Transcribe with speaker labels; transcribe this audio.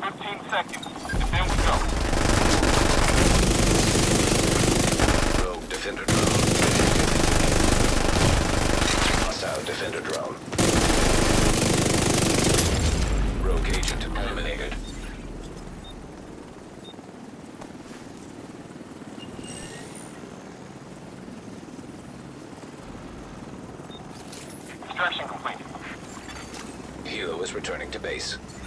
Speaker 1: 15 seconds, and then we go.
Speaker 2: Rogue Defender drone. Hostile Defender drone. Rogue agent eliminated.
Speaker 1: Extraction complete.
Speaker 2: Hilo is returning to base.